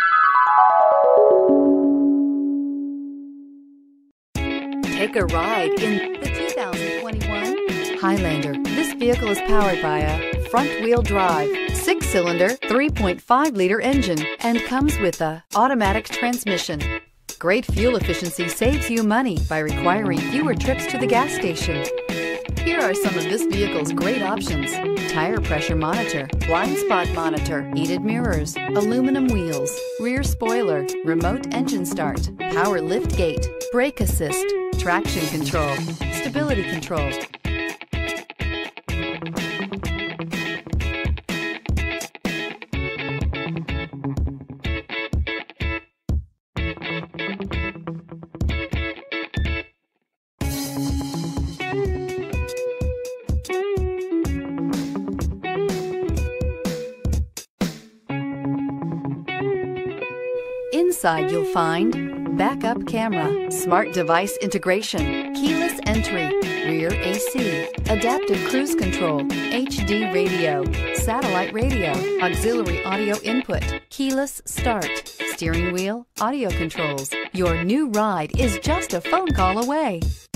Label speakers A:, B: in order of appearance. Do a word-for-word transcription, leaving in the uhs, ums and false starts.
A: Take a ride in the two thousand twenty-one Highlander. This vehicle is powered by a front-wheel drive, six-cylinder, three point five liter engine and comes with a automatic transmission. Great fuel efficiency saves you money by requiring fewer trips to the gas station. Here are some of this vehicle's great options: tire pressure monitor, blind spot monitor, heated mirrors, aluminum wheels, rear spoiler, remote engine start, power lift gate, brake assist, traction control, stability control. Inside you'll find backup camera, smart device integration, keyless entry, rear A C, adaptive cruise control, H D radio, satellite radio, auxiliary audio input, keyless start, steering wheel audio controls. Your new ride is just a phone call away.